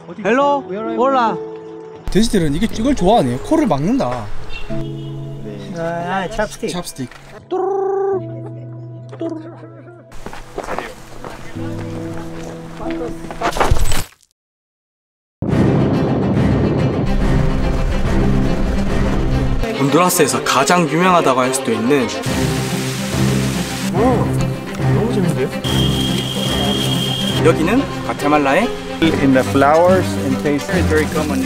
헬로 올라. 돼지들은 이걸 좋아하네. 코를 막는다. 찹스틱. 찹스틱. honduras 가장 유명하다고 할 수도 있는 너무 재밌는데요? 여기는 과테말라의 In the flowers and taste is very common.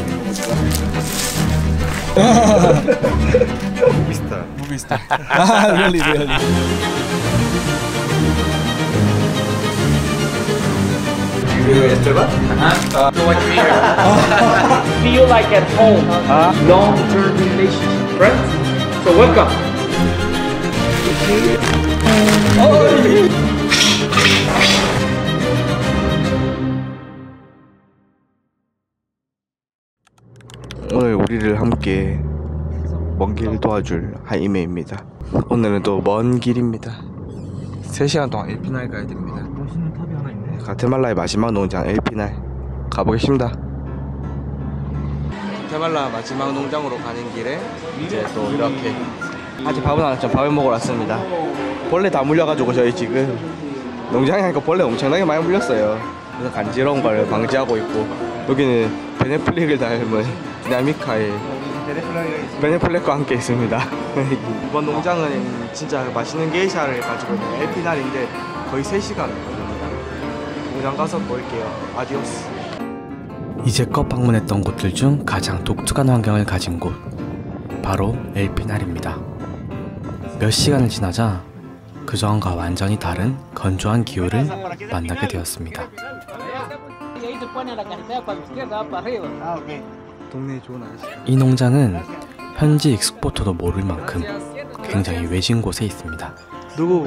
Movie star. Really. Feel like at home. Long-term relationship, right? So welcome. 오늘 우리를 함께 먼 길 도와줄 하이메입니다. 오늘은 또 먼 길입니다. 3시간 동안 엘피날 가야 됩니다. 멋있는 탑이 하나 있네. 과테말라의 마지막 농장 엘피날 가보겠습니다. 과테말라 마지막 농장으로 가는 길에 이제 또 이렇게 아직 밥은 안 왔죠. 밥을 먹으러 왔습니다. 벌레 다 물려가지고 저희 지금 농장에 하니까 벌레 엄청나게 많이 물렸어요. 그래서 간지러운 걸 방지하고 있고, 여기는 베네플릭을 닮은 디나미카의 베네플렉과 함께 있습니다. 이번 농장은 진짜 맛있는 게이샤를 가지고 있는 엘피날인데 거의 3시간 걸립니다. 농장 가서 볼게요. 아디오스. 이제껏 방문했던 곳들 중 가장 독특한 환경을 가진 곳, 바로 엘피날입니다. 몇 시간을 지나자 그전과 완전히 다른 건조한 기후를 만나게 되었습니다. 동네에 좋은 아저씨. 이 농장은 현지 익스포터도 모를 만큼 굉장히 외진 곳에 있습니다. 누구?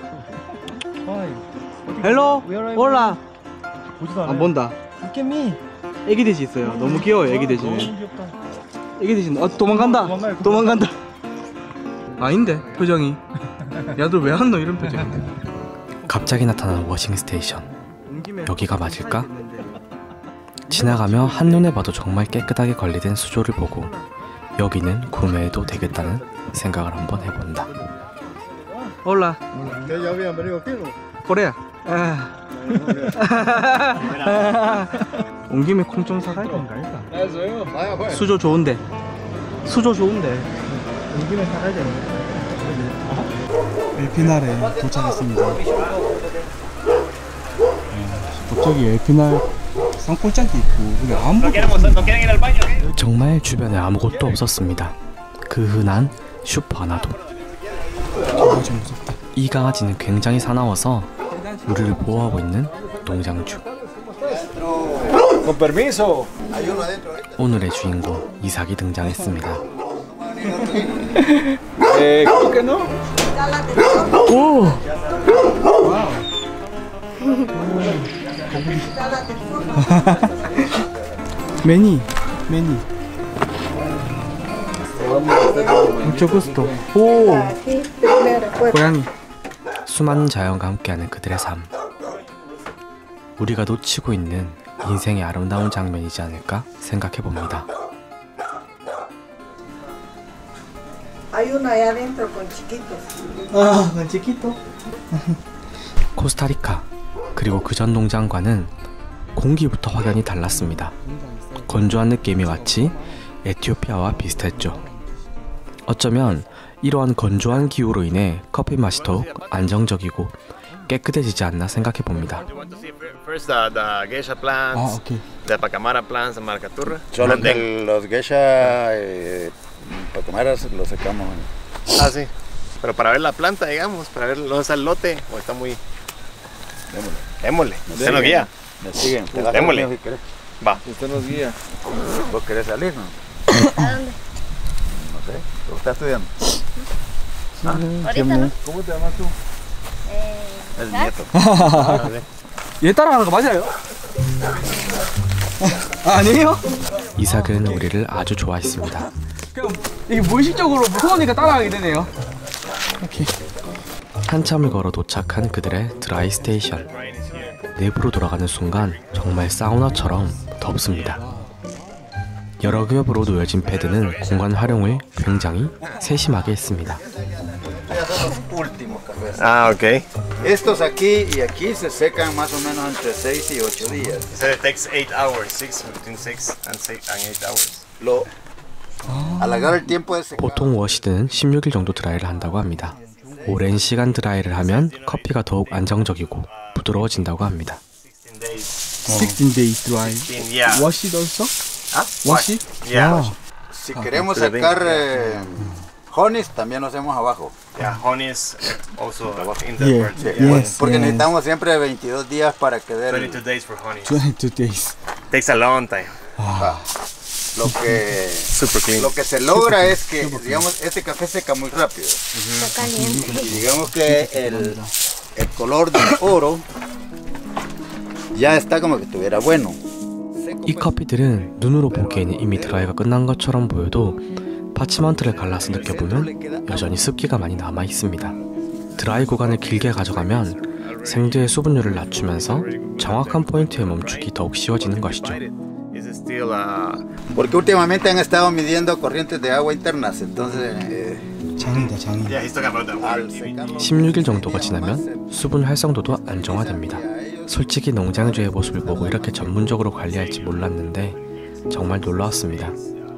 헬로 올라. 안 본다. 애기 돼지 있어요. 너무 귀여워요. 애기 돼지는. 애기 돼지는 도망간다. 도망간다. 아닌데 표정이. 야 너 왜 안 너 이런 표정인데. 갑자기 나타난 워싱 스테이션. 여기가 맞을까? 지나가며 한눈에 봐도 정말 깨끗하게 관리된 수조를 보고 여기는 구매해도 되겠다는 생각을 한번 해본다. 올라. 코레아. 온 김에 콩 좀 사갈 건가? 수조 좋은데. 수조 좋은데. 온 김에 사가야 되는데. 엘피날에 도착했습니다. 갑자기 엘피날 산골짜기 있고 여기 아무것도 없습니다. 정말 주변에 아무것도 없었습니다. 그 흔한 슈퍼 하나도. 좀 무섭다. 이 강아지는 굉장히 사나워서 우리를 보호하고 있는 농장주. 오늘의 주인공 이삭이 등장했습니다. 오! 매니. 무cho gusto. 오! 고양이. 수많은 자연과 함께하는 그들의 삶. 우리가 놓치고 있는 인생의 아름다운 장면이지 않을까 생각해봅니다. Hay uno allá adentro con chiquitos. con chiquito. 코스타리카, 그리고 그전 농장과는 공기부터 확연히 달랐습니다. 건조한 느낌이 마치 에티오피아와 비슷했죠. 어쩌면 이러한 건조한 기후로 인해 커피 맛이 더욱 안정적이고 깨끗해지지 않나 생각해봅니다. First, the geisha plants, okay. the pacamara plants, the marcaturra. Solo los geisha pacamaras los sacamos. Ah, sí. Pero para ver la planta, digamos, para ver dónde está el lote, o está muy... Démosle. Usted nos guía. Me siguen. Démosle. Si querés. Va. Usted nos guía. ¿Vos querés salir, no? ¿A dónde? No sé. ¿Pero estás estudiando? Ahorita no. ¿Cómo te llamas tú? El nieto. 얘 따라가는 거 맞아요? 아니에요? 이삭은 우리를 아주 좋아했습니다. 그럼 이게 무의식적으로 무서우니까 따라가게 되네요. 오케이. 한참을 걸어 도착한 그들의 드라이 스테이션. 내부로 돌아가는 순간 정말 사우나처럼 덥습니다. 여러 겹으로 놓여진 패드는 공간 활용을 굉장히 세심하게 했습니다. Ah, ok. Estos aquí y aquí se secan más o menos entre 6 y 8 días. So it takes 8 hours, between 6 and 8 hours. Al agarrar el tiempo de secar. 보통 워시드는 16일 정도 드라이를 한다고 합니다. 오랜 시간 드라이를 하면 커피가 더욱 안정적이고 부드러워진다고 합니다. 16 days dry. Yeah. Wash it also? ¿Ah? Wash it? Yeah. Si queremos sacar honeys, también lo hacemos abajo. Yeah, honey is also in the Yeah. bird. Yes. Porque yes. necesitamos siempre 22 días para que dé 22 days for honey. 22 days. Takes a long time. Super clean. Lo que se logra es que, digamos, este café seca muy rápido. Está caliente. Y digamos que el color del oro ya está como que estuviera bueno. 이 커피들은 눈으로 보기에는 이미 드라이가 끝난 것처럼 보여도 파치먼트를 갈라서 느껴보면 여전히 습기가 많이 남아 있습니다. 드라이 구간을 길게 가져가면 생두의 수분율을 낮추면서 정확한 포인트에 멈추기 더욱 쉬워지는 것이죠. Is it still Porque últimamente han estado midiendo corrientes de agua internas, entonces 장이다 장이. Yeah, he's talking about the water al TV. secarlo 16일 정도가 지나면 수분 활성도도 안정화됩니다. 솔직히 농장주의 모습을 보고 이렇게 전문적으로 관리할지 몰랐는데 정말 놀라웠습니다.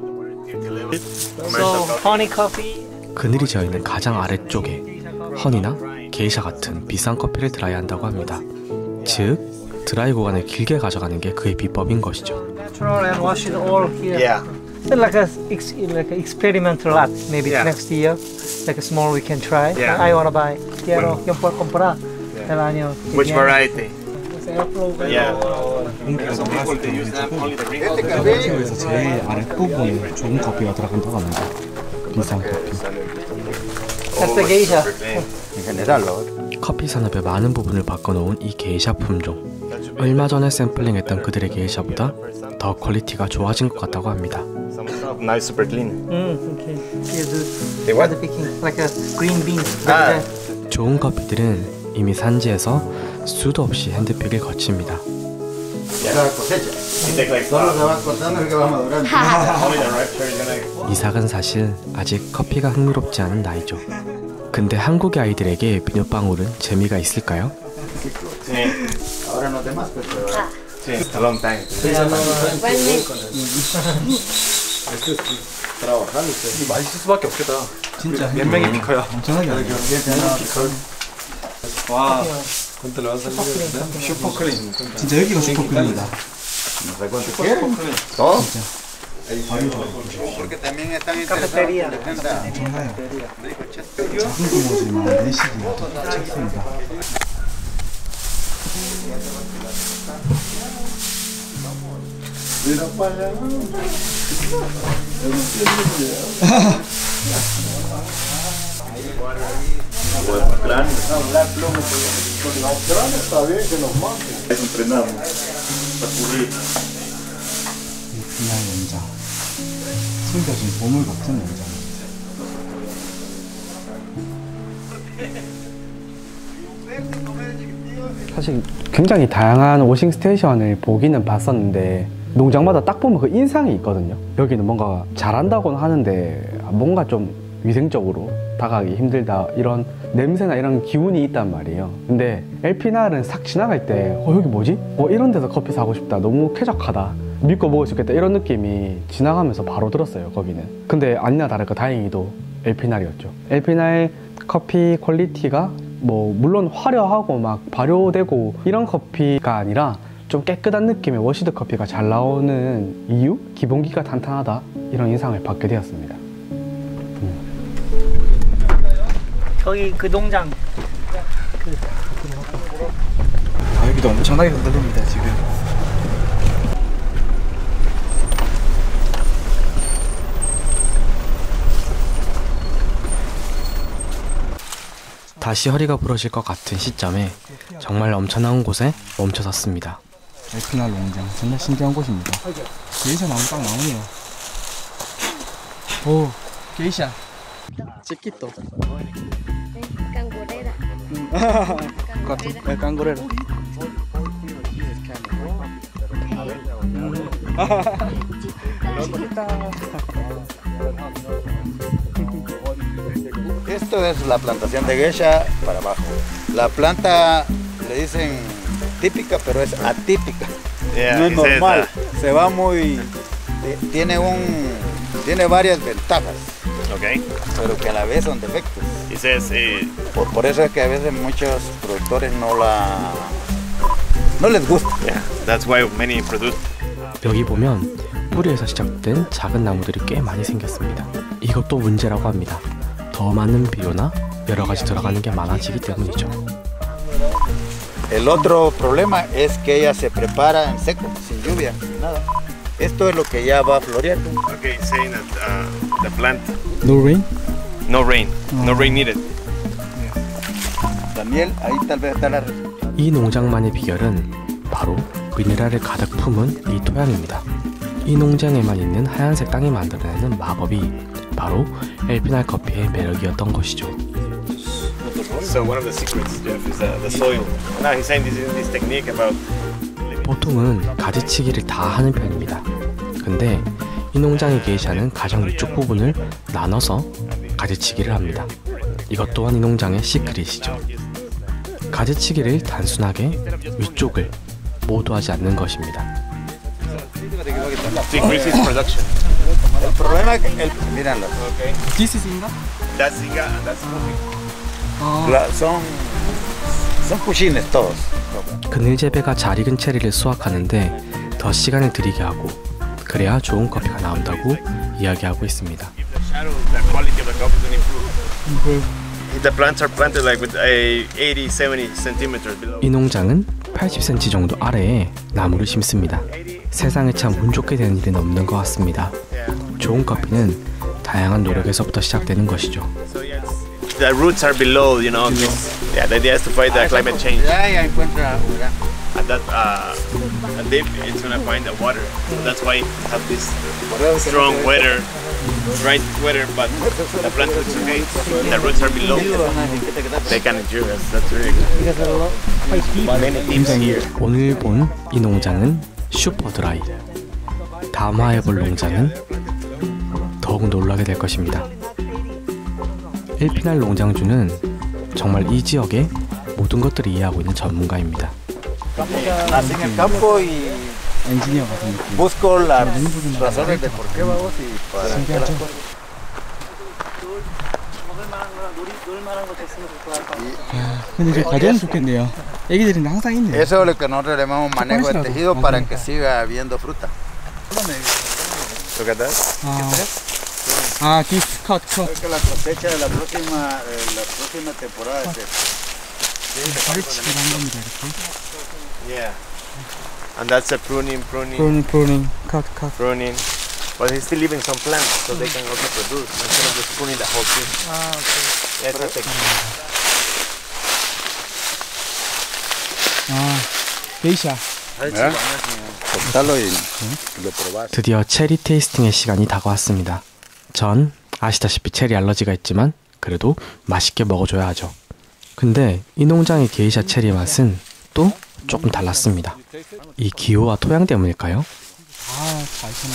So honey coffee. 그늘이 져있는 가장 아래쪽에 허니나 게이샤 같은 비싼 커피를 드라이한다고 합니다. 즉, 드라이 구간을 길게 가져가는 게 그의 비법인 것이죠. Natural and wash it all here. Yeah. Like a experimental lot. Maybe Yeah. next year, like a small we can try. Yeah. I wanna buy. Quiero comprar el año que Which viene. variety? Yeah. Este café 그래서 제일 아랫부분에 좋은 커피가 들어간다고 합니다. 비싼 커피. That's the geisha. en general, ¿no? 커피 산업의 많은 부분을 바꿔놓은 이 게이샤 품종. 얼마 전에 샘플링했던 그들의 게이샤보다 더 퀄리티가 좋아진 것 같다고 합니다. Now it's super clean. Okay. Here, do Hey, what? the picking like a green bean. Ah. Like that. 좋은 커피들은 이미 산지에서 수도 없이 핸드픽을 거칩니다. La cosecha. You take like Solo se va cortando el que va madurando. only the ripe cherry is gonna. 이삭은 사실 아직 커피가 흥미롭지 않은 나이죠. 근데 한국의 아이들에게 비눗방울은 재미가 있을까요? Ahora no te más, pero Sí, it's a long time. 맛있을 수밖에 없겠다. 진짜 몇 명이 피커야. 엄청나게 하네. 와. 슈퍼클린. 진짜 여기가 슈퍼클린이다. ¿Todo? porque también están interesados en la venta. 작은 구멍이지만 내식이 더 작습니다. 그냥 연자. 숨겨진 보물 같은 연자. 사실 굉장히 다양한 워싱 스테이션을 보기는 봤었는데 농장마다 딱 보면 그 인상이 있거든요. 여기는 뭔가 잘한다고는 하는데 뭔가 좀 위생적으로 다가가기 힘들다 이런 냄새나 이런 기운이 있단 말이에요. 근데 엘피날은 싹 지나갈 때 여기 뭐지? 이런 데서 커피 사고 싶다. 너무 쾌적하다. 믿고 먹을 수 있겠다. 이런 느낌이 지나가면서 바로 들었어요. 거기는. 근데 아니나 다를까 다행히도 엘피날이었죠. 엘피날 커피 퀄리티가 물론 화려하고 막 발효되고 이런 커피가 아니라 좀 깨끗한 느낌의 워시드 커피가 잘 나오는 이유? 기본기가 탄탄하다 이런 인상을 받게 되었습니다. 거기 그 농장. 여기도 엄청나게 흔들립니다 지금. 다시 허리가 부러질 것 같은 시점에 정말 엄청난 곳에 멈춰섰습니다. 엘피날 농장 정말 신기한 곳입니다. 게이샤 나무 딱 나오네요. 오, 게이샤. 치키토. Cangurera. 깡고레라. Esto es la plantación de geisha para abajo. La planta le dicen típica, pero es atípica. Yeah, No es he says normal. that. Se va muy... Tiene varias ventajas, Okay. pero que a la vez son defectos. He says Por eso es que a veces muchos productores no les gusta. yeah, that's why many produce. 여기 보면 뿌리에서 시작된 작은 나무들이 꽤 많이 생겼습니다. 이것도 문제라고 합니다. 더 많은 비료나 여러 가지 들어가는 게 많아지기 때문이죠. El otro problema es que ella se prepara en seco, sin lluvia, sin nada. Esto es lo que ya va floreando. Okay, saying that the plant, No rain? no rain needed. Daniel, ahí tal vez está la respuesta. 이 농장만의 비결은 바로 미네랄을 가득 품은 이 토양입니다. 이 농장에만 있는 하얀색 땅이 만들어내는 마법이 바로 엘피날 커피의 매력이었던 것이죠. So one of the secrets, Jeff, is the soil. Now he's saying this technique about. 보통은 가지치기를 다 하는 편입니다. 근데 이 농장의 게이샤는 가장 위쪽 부분을 나눠서 가지치기를 합니다. 이것 또한 이 농장의 시크릿이죠. 가지치기를 단순하게 위쪽을 모두 하지 않는 것입니다. To increase his production. El problema es que, mírenlo, Okay. This is Inga? That's Inga and that's coffee. son cuchines todos. 그늘재배가 잘 익은 체리를 수확하는데 더 시간을 들이게 하고 그래야 좋은 커피가 나온다고 이야기하고 있습니다. If the shadow, the quality of the coffee is improve. The plants are planted like with a 80, 70 centimeters below. 이 농장은 80cm 정도 아래에 나무를 심습니다. 세상에 참 운 좋게 되는 일은 없는 것 같습니다. 좋은 커피는 다양한 노력에서부터 시작되는 것이죠. So yes, the roots are below, you know. Yeah, the idea is to fight the climate change. Ya encuentra, mira. And that and deep it's gonna find the water. So that's why you have this strong weather, dry weather, but the plant looks okay. The roots are below. They can endure. That's really good. Many tips here. 오늘 본 이 농장은 슈퍼드라이. 다음 화에 볼 농장은 더욱 놀라게 될 것입니다. 엘피날 농장주는 정말 이 지역의 모든 것들을 이해하고 있는 전문가입니다. Nací en el campo y 엔지니어 같은 느낌. busco las razones de por qué vamos y para hacer las cosas. 근데 이제 가져오면 좋겠네요. 애기들은 항상 있네요. Eso es lo que nosotros llamamos manejo de tejido para que siga habiendo fruta. Look at that. this cut. Es que la cosecha de la próxima temporada es 가지치기를 한 겁니다. 이렇게. Yeah. And that's a pruning. Pruning, cut. But he's still leaving some plants so they can also produce instead of just pruning the whole tree. Ah, okay. Yeah, it's a technique. 게이샤. cortarlo y lo probas. 드디어 체리 테이스팅의 시간이 다가왔습니다. 전 아시다시피 체리 알러지가 있지만 그래도 맛있게 먹어줘야 하죠. 근데 이 농장의 게이샤 체리 맛은 또 조금 달랐습니다. 이 기후와 토양 때문일까요? 잘 쳤네.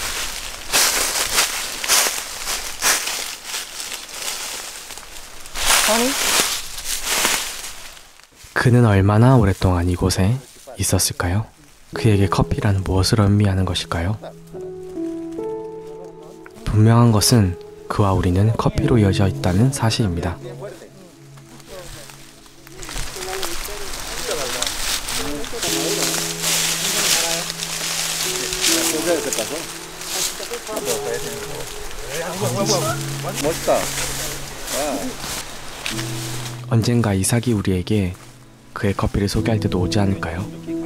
그는 얼마나 오랫동안 이곳에 있었을까요? 그에게 커피란 무엇을 의미하는 것일까요? 분명한 것은 그와 우리는 커피로 이어져 있다는 사실입니다. 언젠가 이삭이 우리에게 그의 커피를 소개할 때도 오지 않을까요?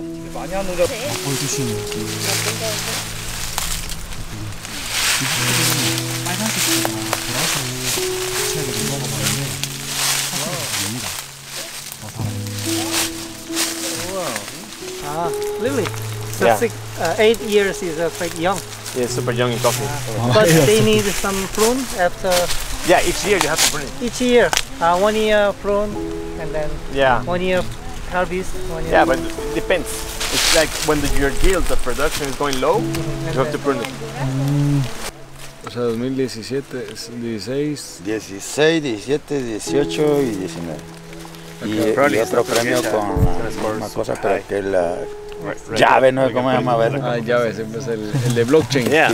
Really? So Yeah. 8 years is quite young. Yeah, super young in coffee. But they need some prune after Yeah, each year you have to prune it. each year. 1 year prune and then Yeah. 1 year harvest when Yeah, but it depends. It's like when your yield of production is going low, you have to prune it. O sea, 2017, 16. 16, 17, 18 y 19. Y otro premio con la misma cosa, pero que la llave, no sé cómo se llama, a ver. Ah, ya ves, es el de blockchain. Yeah.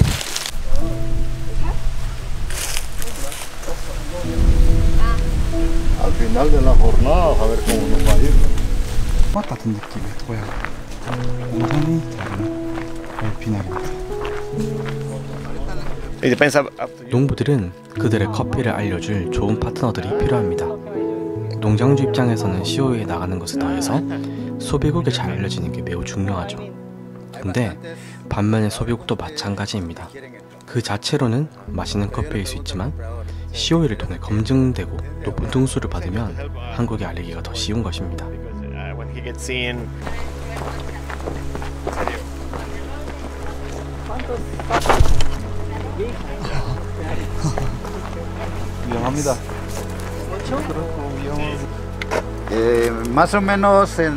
Al final de la jornada, a ver cómo nos va a ir. 것 같은 느낌의 고향. 완전히 다른 엘피날입니다. It depends up to you. 농부들은 그들의 커피를 알려줄 좋은 파트너들이 필요합니다. 농장주 입장에서는 COA에 나가는 것에 더해서 소비국에 잘 알려지는 게 매우 중요하죠. 근데 반면에 소비국도 마찬가지입니다. 그 자체로는 맛있는 커피일 수 있지만 COA를 통해 검증되고 높은 등수를 받으면 한국에 알리기가 더 쉬운 것입니다. When he gets in. 위험합니다. Más o menos en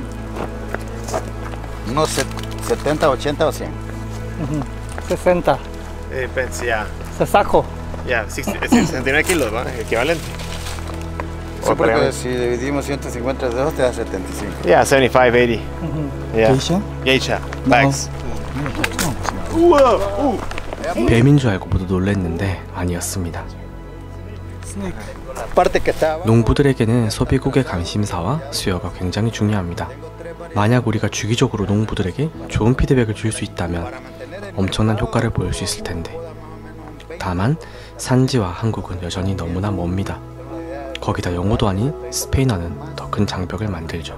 unos 70, 80 o 100. 60. Depends, yeah. Se saco. Yeah, 69 kilos, ¿va? Equivalente. Sí, porque si dividimos 150 de 2 te da 75. Yeah, 75, 80. Yeah. 게이샤? Geisha, bags. 뱀인 줄 알고 모두 놀랐는데 아니었습니다. Aparte que estaba. 농부들에게는 소비국의 관심사와 수요가 굉장히 중요합니다. 만약 우리가 주기적으로 농부들에게 좋은 피드백을 줄 수 있다면 엄청난 효과를 보일 수 있을 텐데, 다만 산지와 한국은 여전히 너무나 멉니다. 거기다 영어도 아닌 스페인어는 더 큰 장벽을 만들죠.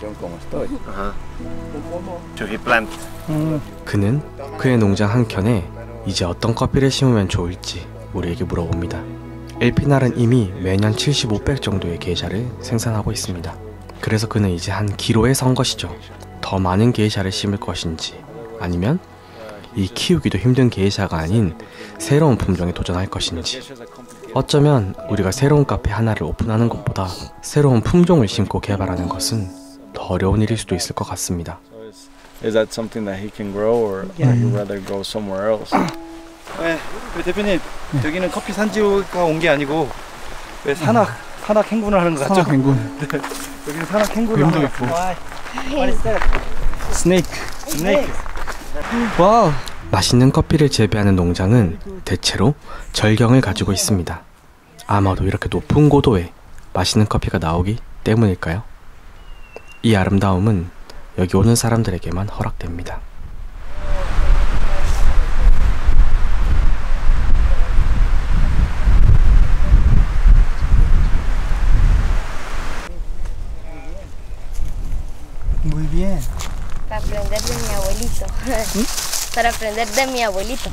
그는 그의 농장 한켠에 이제 어떤 커피를 심으면 좋을지 우리에게 물어봅니다. 엘피날은 이미 매년 70-500 정도의 게이샤를 생산하고 있습니다. 그래서 그는 이제 한 기로에 선 것이죠. 더 많은 게이샤를 심을 것인지, 아니면 이 키우기도 힘든 게이샤가 아닌 새로운 품종에 도전할 것인지. 어쩌면 우리가 새로운 카페 하나를 오픈하는 것보다 새로운 품종을 심고 개발하는 것은 더 어려운 일일 수도 있을 것 같습니다. Is that something that he can grow or you rather go somewhere else? 네, 대표님, 여기는 커피 산지가 온 게 아니고 왜 산악 행군을 하는 것 같죠? 산악 행군. 네, 여기는 산악 행군을 하는 것 같고. What is that? 스네이크. 와우. 맛있는 커피를 재배하는 농장은 대체로 절경을 가지고 있습니다. 아마도 이렇게 높은 고도에 맛있는 커피가 나오기 때문일까요? 이 아름다움은 여기 오는 사람들에게만 허락됩니다. Muy bien. Para aprender de mi abuelito. Para aprender de mi abuelito.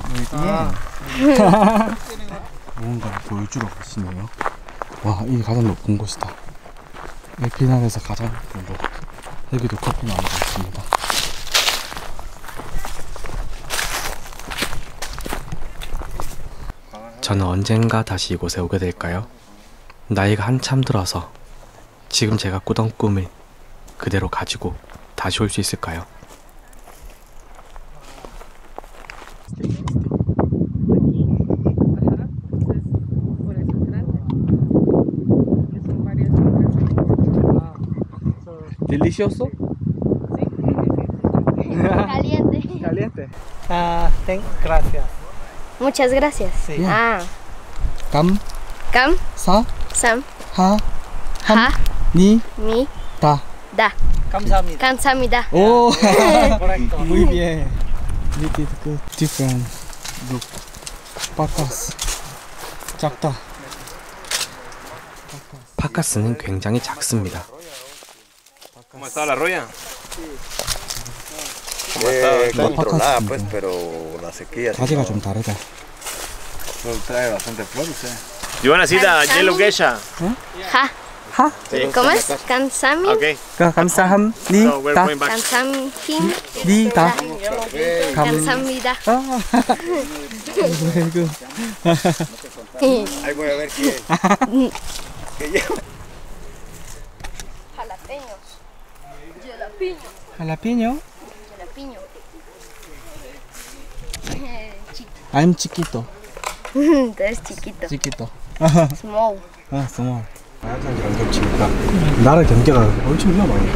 무언가를 보여주러 가시네요. 와, 이게 가장 높은 곳이다. 엘피날에서 가장 높은 곳. 여기도 커피 나무가 있습니다. 저는 언젠가 다시 이곳에 오게 될까요? 나이가 한참 들어서 지금 제가 꾸던 꿈을 그대로 가지고 다시 올 수 있을까요? Delicioso. Caliente. Caliente. Gracias. Muchas gracias. Sí. Ah. 감, Cam, 사, Sam, 하, Ha, 니, Mi, 다. Da. 감사합니다. Kamsamida. 오, Correcto. muy bien. You did good. Different look. 바카스. 작다. 파카스는 굉장히 작습니다. ¿Cómo está la roya? Controlada, pues, pero la sequía. 가지가 좀 다르다. Trae bastante flores, You wanna see the yellow geisha? Ha. 하? ¿Cómo es? Kansami. Okay. 감사함, 니, So we're 다, going back. Kansami. 니, 다. Kamsamida. Very good. Ahí voy a ver qué lleva. Jalapeños. Jalapeño. Jalapeño. I'm chiquito. Tú eres chiquito. Chiquito. Small. 아, small. 마약산지랑 겹치니까 나라 경계가 엄청 위험하네.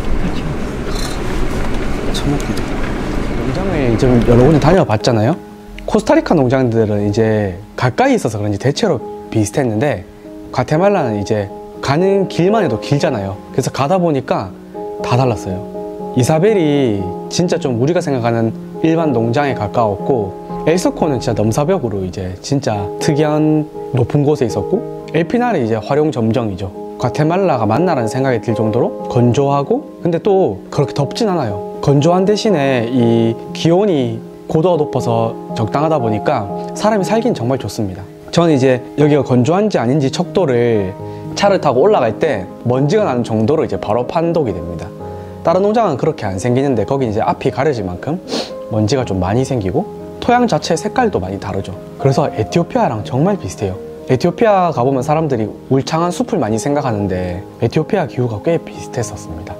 참 웃기다. 농장을 좀 여러 군데 다녀봤잖아요. 코스타리카 농장들은 이제 가까이 있어서 그런지 대체로 비슷했는데 과테말라는 이제 가는 길만 해도 길잖아요. 그래서 가다 보니까 다 달랐어요. 이사벨이 진짜 좀 우리가 생각하는 일반 농장에 가까웠고, 엘소코는 진짜 넘사벽으로 이제 진짜 특이한 높은 곳에 있었고, 엘피날이 이제 활용 점정이죠. 과테말라가 맞나라는 생각이 들 정도로 건조하고, 근데 또 그렇게 덥진 않아요. 건조한 대신에 이 기온이 고도가 높아서 적당하다 보니까 사람이 살긴 정말 좋습니다. 저는 이제 여기가 건조한지 아닌지 척도를 차를 타고 올라갈 때 먼지가 나는 정도로 이제 바로 판독이 됩니다. 다른 농장은 그렇게 안 생기는데 거기 이제 앞이 가려질 만큼 먼지가 좀 많이 생기고 토양 자체 색깔도 많이 다르죠. 그래서 에티오피아랑 정말 비슷해요. 에티오피아 가보면 사람들이 울창한 숲을 많이 생각하는데 에티오피아 기후가 꽤 비슷했었습니다.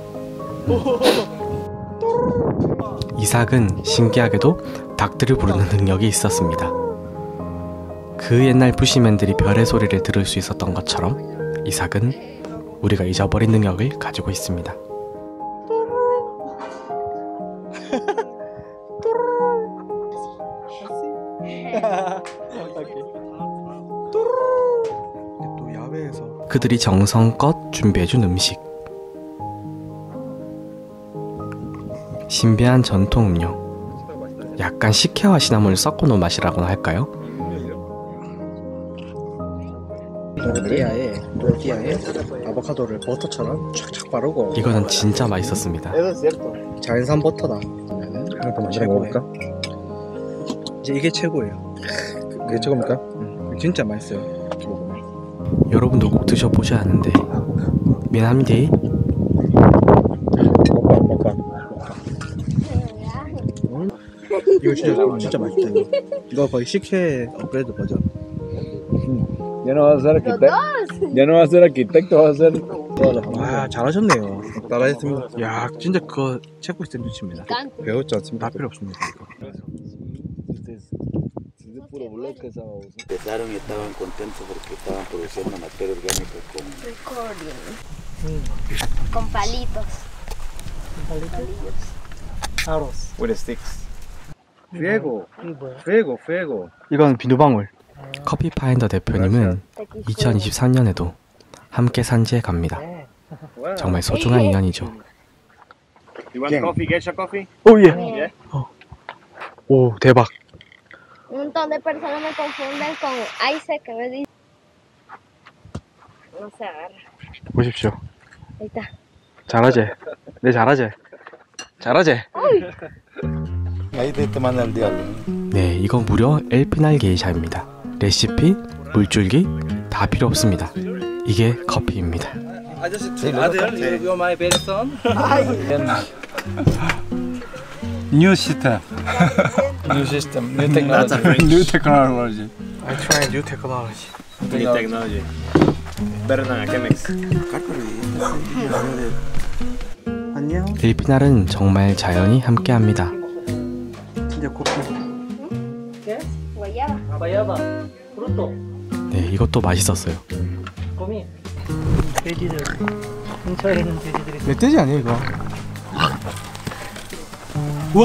이삭은 신기하게도 닭들을 부르는 능력이 있었습니다. 그 옛날 부시맨들이 별의 소리를 들을 수 있었던 것처럼 이삭은 우리가 잊어버린 능력을 가지고 있습니다. 또 야외에서 그들이 정성껏 준비해준 음식, 신비한 전통 음료, 약간 식혜와 시나몬을 섞어놓은 맛이라고나 할까요? 또르띠아에 아보카도를 버터처럼 촥촥 바르고. 이거는 진짜 맛있었습니다. 자연산 버터다. 이것도 먼저 먹어볼까? 이제 이게 최고예요. 그게 최고입니까? 진짜 맛있어요. 여러분도 꼭 드셔보셔야 하는데 미남디. 이거 진짜 맛있다. 이거 거의 식혜 업그레이드 버전. Ya no vas a ser arquitecto. Ya no vas a ser arquitecto, vas a ser toda la familia. 아, 잘하셨네요. 따라했습니다. 야, 진짜 그거 체코 샌드위치입니다. 배웠지 않습니까? 다 필요 없습니다. Empezaron y estaban contentos porque estaban produciendo materia orgánica con Con palitos. Aros. With the sticks. 페고. 이건 비누방울. 커피 파인더 대표님은 2023년에도 함께 산지에 갑니다. 정말 소중한 인연이죠. You want coffee? Get your coffee? 오, 예. 오, 대박. Un montón de personas me confunden con Isaac, que me dice. No se agarra. 보십시오. Ahí está. 잘하지? 네, 잘하지? 잘하지? ahí te manda el diablo. 네, 이건 무려 엘피날 게이샤입니다. 레시피, 물줄기 다 필요 없습니다. 이게 커피입니다. 아저씨 아들, you're my best son. New system. New system, new technology. New technology. I try new technology. New technology. Better than a Chemex. 안녕. 엘피날은 정말 자연이 함께합니다. 진짜 커피. ¿Qué? Guayaba. Guayaba. Fruto. 네, 이것도 맛있었어요. Comí. 돼지들. 근처에 있는 돼지들이. 멧돼지 아니야 이거? 우와.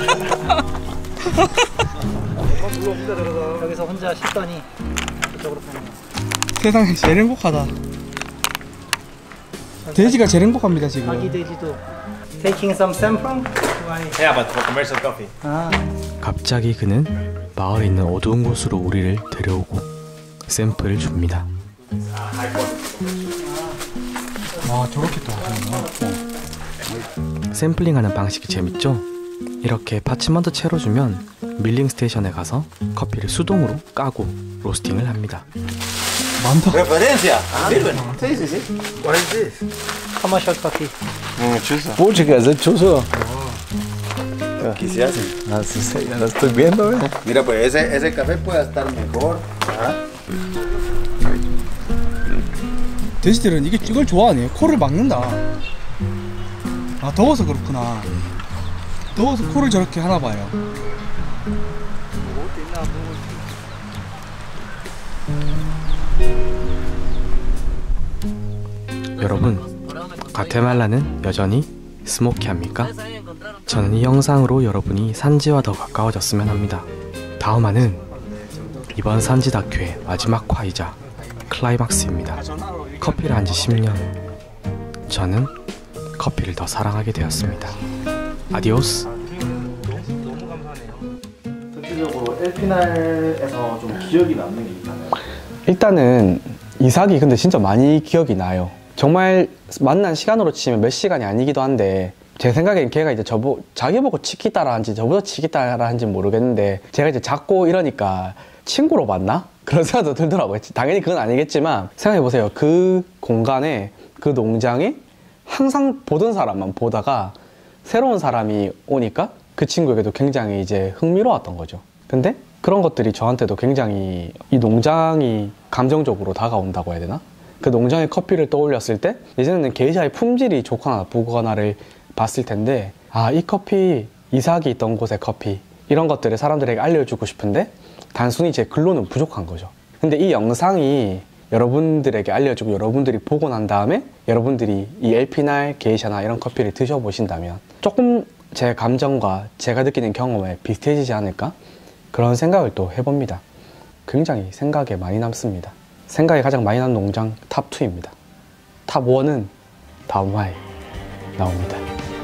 여기서 혼자 씻더니 그쪽으로 가는 거. 세상에 제일 행복하다. 돼지가 제일 행복합니다 지금. 아기 돼지도. Taking some sample. Why? Yeah, but for commercial coffee. 아. 갑자기 그는 마을에 있는 어두운 곳으로 우리를 데려오고 샘플을 줍니다. 아, 저렇게 또 하시는구나. 샘플링하는 방식이 재밌죠? 이렇게 파치먼트 채로 주면 밀링 스테이션에 가서 커피를 수동으로 까고 로스팅을 합니다. 많다. Referencia. Sirven. Sí, sí, sí. What is this? Commercial coffee. Chusa. Pucha, que hacer chuzo. Aquí se hacen. Ah, sí, sí, ya lo estoy viendo, Mira, pues ese café puede estar mejor. 돼지들은 이걸 좋아하네. 코를 막는다. 아, 더워서 그렇구나. 더워서 코를 저렇게 하나 봐요. 여러분, 과테말라는 여전히 스모키합니까? 저는 이 영상으로 여러분이 산지와 더 가까워졌으면 합니다. 다음화는 이번 산지 다큐의 마지막 화이자 클라이막스입니다. 커피를 한 지 10년. 저는 커피를 더 사랑하게 되었습니다. 아디오스. 전체적으로 엘피날에서 좀 기억이 남는 게 있나요? 일단은 이삭이 근데 진짜 많이 기억이 나요. 정말 만난 시간으로 치면 몇 시간이 아니기도 한데 제 생각엔 걔가 이제 자기 보고 치키따라 한지 저보다 치키따라 한지 모르겠는데 제가 이제 작고 이러니까 친구로 봤나? 그런 생각도 들더라고요. 당연히 그건 아니겠지만 생각해보세요. 그 공간에 그 농장에 항상 보던 사람만 보다가 새로운 사람이 오니까 그 친구에게도 굉장히 이제 흥미로웠던 거죠. 근데 그런 것들이 저한테도 굉장히 이 농장이 감정적으로 다가온다고 해야 되나? 그 농장의 커피를 떠올렸을 때 예전에는 게이샤의 품질이 좋거나 나쁘거나를 봤을 텐데 아, 이 커피, 이삭이 있던 곳의 커피 이런 것들을 사람들에게 알려주고 싶은데 단순히 제 글로는 부족한 거죠. 근데 이 영상이 여러분들에게 알려주고 여러분들이 보고 난 다음에 여러분들이 이 엘피날, 게이샤나 이런 커피를 드셔보신다면 조금 제 감정과 제가 느끼는 경험에 비슷해지지 않을까? 그런 생각을 또 해봅니다. 굉장히 생각에 많이 남습니다. 생각이 가장 많이 난 농장 탑2입니다. 탑1은 다음 화에 나옵니다.